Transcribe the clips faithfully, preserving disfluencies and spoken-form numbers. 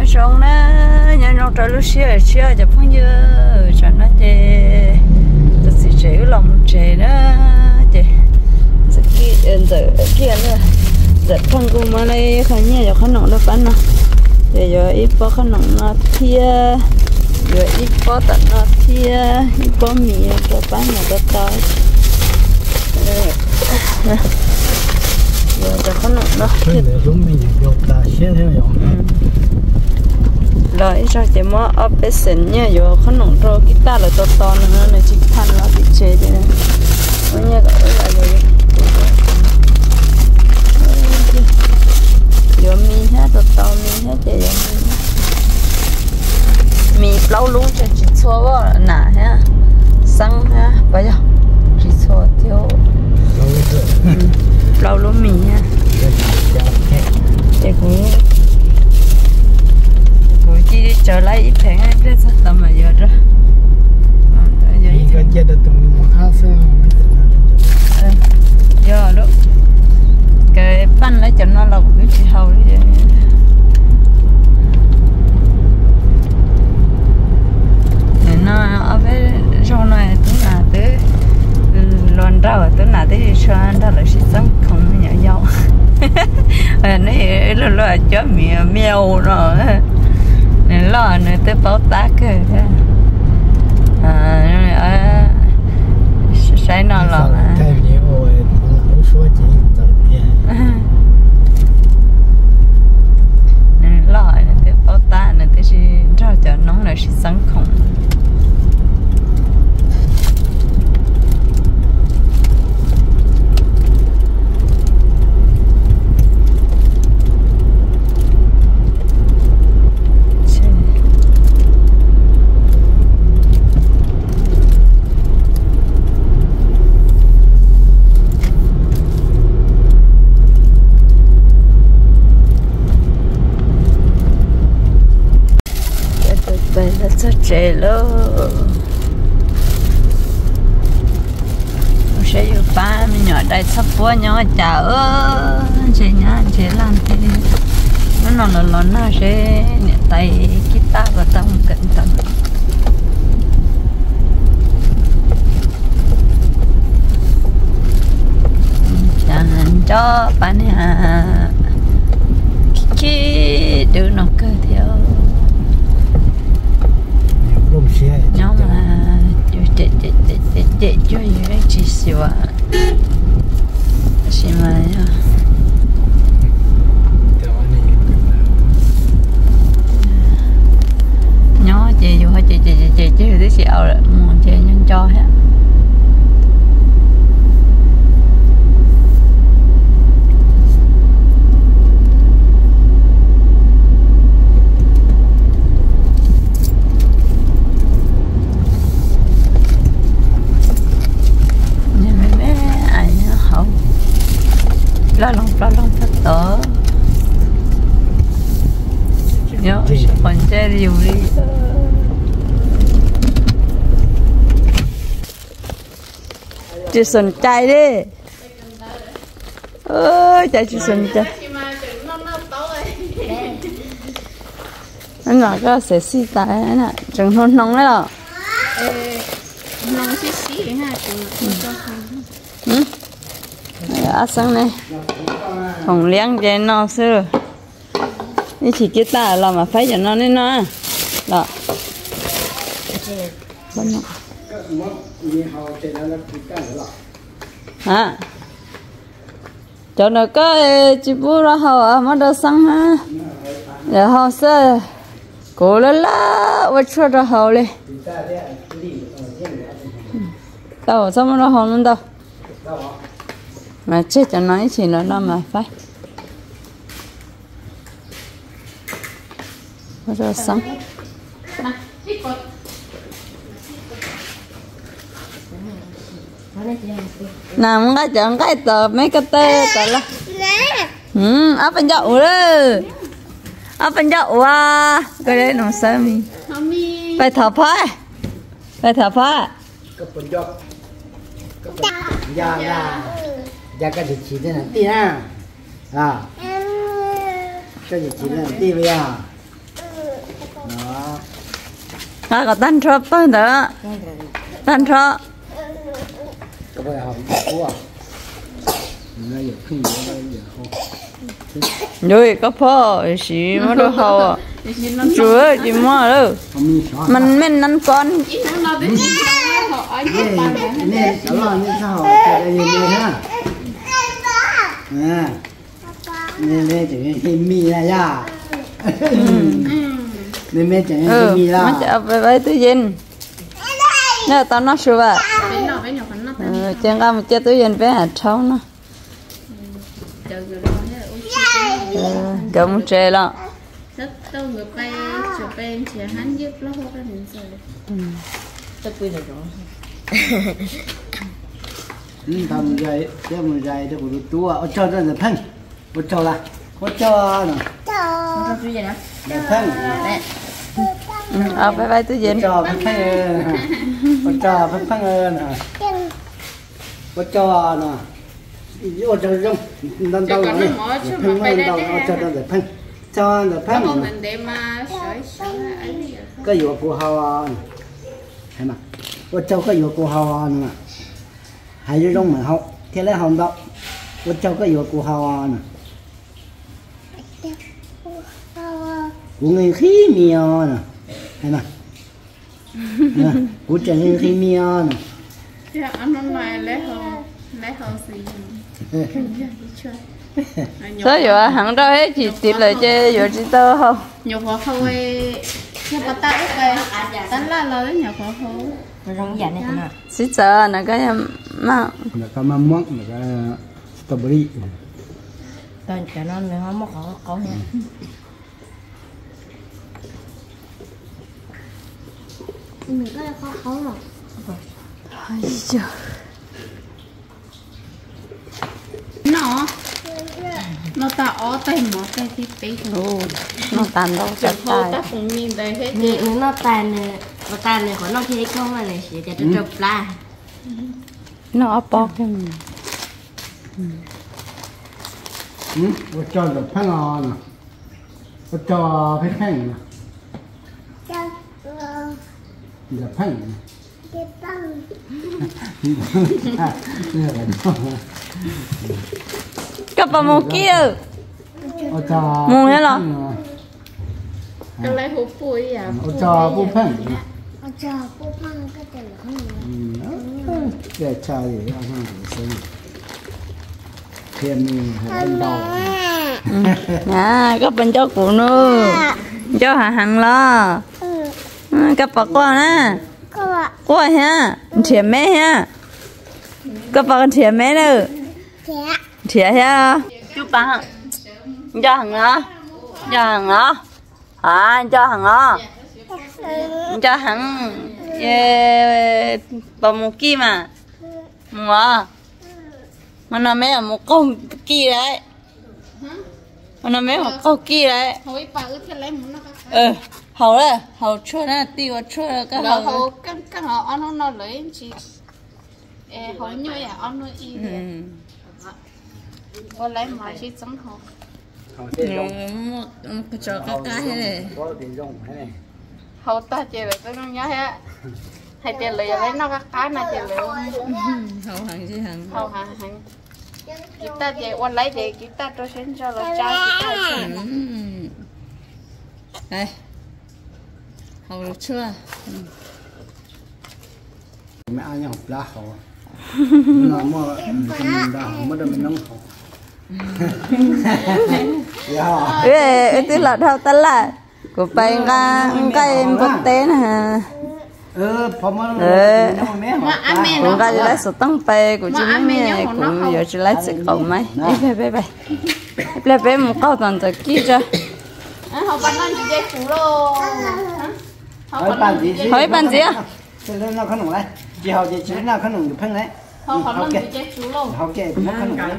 xong nó nhà nó trở lúc xưa xưa cho phong như cho nó chơi tôi sẽ chơi lòng chơi đó chơi sẽ kia giờ kia nữa giờ phong cũng mà này khai nhẹ cho khăn nọng nó bán nó để giờ ít bao khăn nọng nó thia giờ ít bao tận nó thia ít bao mì cho bán nó rất to giờ cho khăn nọng nó rồi cho chị mua ở bên sân nha giờ khăn nọng rồi cái ta là to to nữa này chỉ thành là bị chế đấy nè bây giờ cái là rồi giờ mi hết to to mi hết chị giờ mi mi lâu luôn cho chị xua vào nè ha xăng ha bây giờ chị xua theo lâu luôn mi ha chị cũng cũng chỉ đi trở lại ít phèn ấy cái sao tầm mà giờ đó giờ cái giờ đó tụi mình ăn xong giờ đó cái pan lấy cho nó là cái gì hầu đấy nên nó ở bên trong này tôi là tới loan rau tôi là tới xoan đó là sự sống không nhỏ nhau này là là chó mèo mèo rồi nên lo này tới bảo tác cái à sai nó là nên lo này tới bảo tác này tới chỉ cho cho nóng là sự sống không rất trẻ luôn sẽ yêu ba mình nhỏ đây sắp qua nhỏ chào ơ chị nhá chị làm thế nó nó nó nó nó sẽ nhẹ tay guitar và tông cẩn thận chẳng cho bạn hà khi đưa nó cơ theo nhóm là để để để để để cho những chỉ xíu à xin mời nhóm chị dù hay chị chị chị chị chị thì xíu rồi muốn chị nhân cho hết lo lòng lo lòng thật tốt nhớ còn chơi nhiều đi chị sân chạy đi ơi chạy chị sân chạy anh nói cái sẽ xì tay nè chẳng nóng nóng đấy đâu nóng xí xí ha ừ á sáng này phòng liang cho nó xưa đi chỉ cái ta làm mà phải cho nó nên nó đó hả cho nó có chỉ bù ra hậu mà đâu sáng ha để hậu sơ cố lên lá vắt cho ra hậu đi đâu sao mà nó hậu luôn đâu mà chết cho nói chỉ là nó mà phải rồi xong nào muốn cái chọn cái tờ mấy cái tê tờ là ừ áp bên dậu đó áp bên dậu à cái đấy nó sao mi phải thở phá phải thở phá dạ dạ dạ cái gì chỉ thế này tí ha à cái gì chỉ thế này tí vậy à à có tan chó bao đó tan chó có phải học của nó giờ khi nó giờ không rồi có phô xí mà đâu hậu chúa chỉ mua đâu mình mình ăn con nè cháu lo như sao cái này như ha à nè nè chỉ cái mì là ya nè nè chỉ cái mì là mà chả phải phải tự nhiên nè tao nói sure vậy chẳng có một chiếc tự nhiên với hạt trâu nó cầm chè lo rất tôi người bay chụp bay chỉ hắn giúp nó hốt ra mình rồi tôi quy được rồi ทำใจเจ้ามือใจเจ้าบุตรตัวเอาเจ้าเจ้าเพ่งบุตรเจ้าละบุตรเจ้าน่ะเจ้าจุ๊ยนะเพ่ง à phải phải tự nhiên บุตรเจ้าเพ่งบุตรเจ้าเพ่งเพ่งเออน่ะบุตรเจ้าน่ะโอ้เจ้าจงนั่นเจ้าเนี่ยเพ่งนั่นเจ้าเอาเจ้าเจ้าเพ่งเจ้าเจ้าเพ่งก็อยู่กับกูฮาวานเห็นไหมบุตรเจ้าก็อยู่กับกูฮาวานน่ะhai đứa trong mà học thế lấy học đâu tôi cho cái vô của hào nè của người khí miêu nè hay mà của trẻ người khí miêu nè dạ anh nói lại lấy hồ lấy hồ gì sao vậy hẳn đâu hết chỉ tiền lời chơi rồi chỉ tơ không nhiều khó khâu ấy nhưng mà ta ít về tán là lời nhiều khó khâu rong dạ này nè xí sợ là cái mà là cái mắm mắm là cái strawberry toàn cả nó nữa không có có nha mình có khó khó rồi ai giờ nó nó ta ó tay mỏ tay thì tí ồ nó tàn đâu chặt chặt khâu tay ta cũng nhìn thấy hết nè nó tàn nè nó tàn này của nó khi không mà này sẽ cho chụp la nó ấp bóc cái mình ừ tôi cho được phăng ngon nè tôi cho phép phăng nè giờ phăng cặp vào một kia tôi cho mù hết rồi cái lấy hộp bụi à tôi cho phép phăng Ôi trời, cô Phong cái tên là không để cho gì ăn hàng sinh thêm ăn đầu à các bên cho cụ nữa cho hà hàng lo các bà con á qua ha trẻ mẹ ha các bà con trẻ mẹ nữa trẻ ha chú bà cho hàng lo cho hàng lo à cho hàng lo cho hàng bà một kia mà mua mà nó mấy là một con kia đấy mà nó mấy một con kia đấy hối bà ướt cái lấy muốn nó ừ hầu đấy hầu chua nó tiêu chua cái hầu hầu hầu cái cái hầu ăn nó nó lấy chỉ hầu như vậy ăn nó y có lấy mà chỉ trắng hầu một một chỗ cái cái này hầu ta chỉ là cái nó nhớ hết hay tiền lấy lấy nó cái cái này tiền lấy hầu hàng gì hàng hầu hàng hàng kita je wan lai de kita to sen cho lo cha kita đây hầu chua mẹ ăn học lá hầu nó mà mình đã học mới được mình nông học ê tức là thao ta là của bay nga cái quốc tế nè ừ phò mà cũng cái lấy số tăng pay của chị mẹ cũng giờ chị lấy sự cầu mấy đi về về về về một câu toàn từ kia cho họ bán ăn chị chủ lô hỏi bàn gì hỏi bàn gì à cho nên nó không nổi chị học chị chỉ là không nổi được phân đấy họ họ bán chị chủ lô học kệ cũng không nổi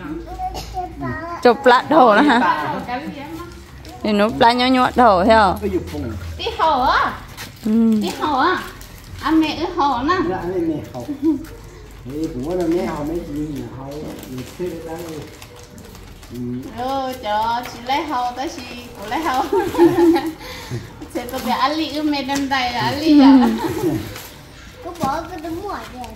chụp lại đầu nữa hả thì nó lại nhỏ nhỏ đầu theo tí hổ á tí hổ á anh mẹ ư hổ nè anh mẹ hổ thì cũng là mẹ hổ mấy gì mà hổ mình chơi được lắm ừ chờ chị lấy hổ tới chị cũng lấy hổ chị tôi bị Ali cứ mẹ đâm tay là Ali à có bỏ cái đống mỏi để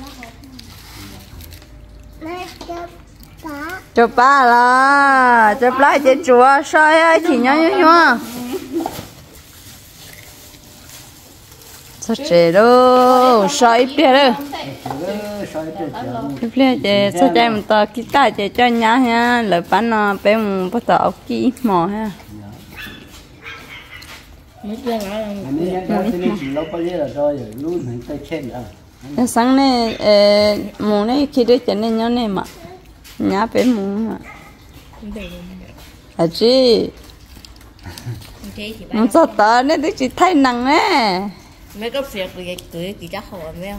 cho nó cho ba là cho ba chế chúa soi ai chỉ nhau nhau nhau sao chế đâu soi bia đâu bia chế sao chế mình to cái ta chế cho nhá ha lời bán nó bé mình bắt đầu kỹ mỏ ha anh ấy nói cái này chỉ lâu bao nhiêu là rồi luôn hình tay trên à sáng nay mùng này khi đấy cho nên nhớ này mà nhá bé mùng mà à chị muốn sao tớ nên tôi chỉ thay nặng nè mấy cái việc của cưới chị chắc hỏi mấy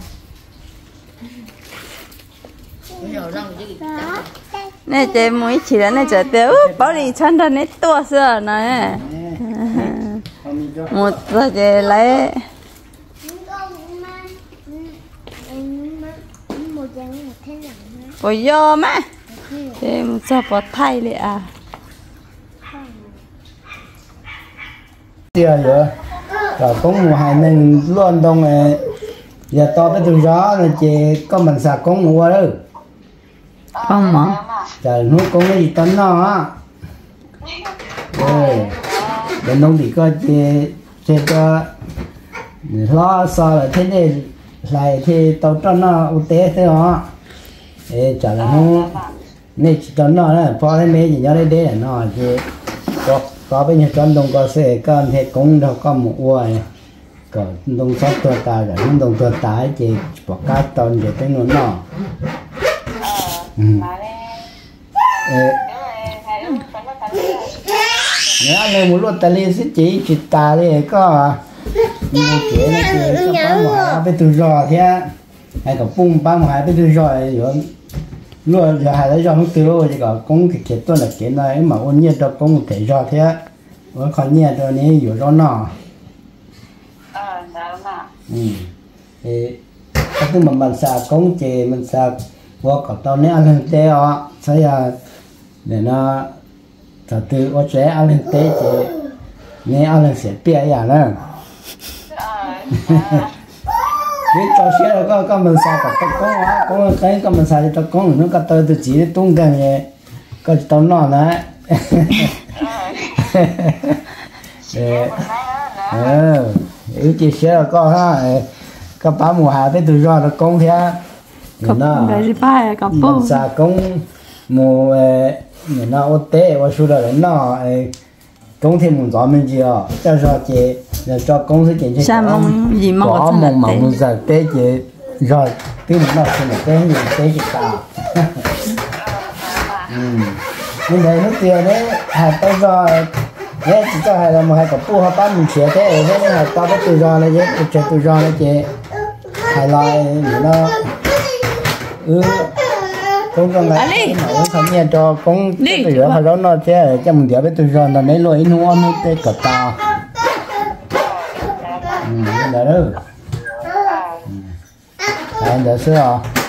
không nè chị muốn chỉ là nè chờ tiêu bảo đi chân ra nè tua xưa nè một giờ chị lấy bây giờ mà chị muốn sao bỏ thay đi à giờ vậy rồi cũng mùa hè nên luôn đông này giờ to cái từ gió là chị có mình sạc cũng mua đó không mà trời nó cũng cái gì tấn nó á rồi để nông thì coi chị chị cho lo so là thế này lại thì tàu cho nó ưu tế thế đó để trả là nó nên cho nó là phó cái mấy gì nhớ đây đấy là nó thì có có bây giờ trong đồng có sẽ cần thì cũng đâu có một uầy có đồng sót tua ta rồi không đồng tua tái thì bỏ cá tòn để cái nó nó nếu anh muốn luôn ta liên sẽ chỉ chỉ ta đi có một chuyện là chuyện cho bán một hai bên từ giò thế hay có bung bán một hai bên từ giò rồi luôn giờ hai lấy giò không tiêu thì có cũng cái chuyện tôi là chuyện này mà ôn nhiệt cho cũng một cái giò thế vẫn còn nhiệt rồi nàyอยู่đó nọ ừ thì cái thứ mà mình xài cũng chỉ mình xài qua cả tao này ăn lên té à sai à để nó thật từ ở trẻ ăn lên té chỉ này ăn lên sẽ bia à nữa biết cho xe là có có mình xài cả tao có á có cái có mình xài tao có nó cả tao tự chỉ tung cái này có tao nọ này ờ yếu chia sẻ là có ha có bán mùa hè tới từ do là công thế nó cái bài cái bông sa công mùa người nó ô tế và số đó nó công thêm một gió mình gì à cho cho chị cho công sẽ chuyện cho gì mà có mong mà muốn giờ tế chị rồi cái nó sẽ là tế gì tế chị ta nhưng đấy nó tiền đấy hạt tao rồi đấy chỉ cho hai là một hai cặp pu hai bán mình chia thế thế là tao có tự do này chứ tự chơi tự do này chứ hai loại nó ừ cũng trong này mà cũng không nghe cho cũng tự do hay đó nó chứ cho mình để tự do là lấy loại nuông nó cái cặp tao ừ đó đó anh đã sửa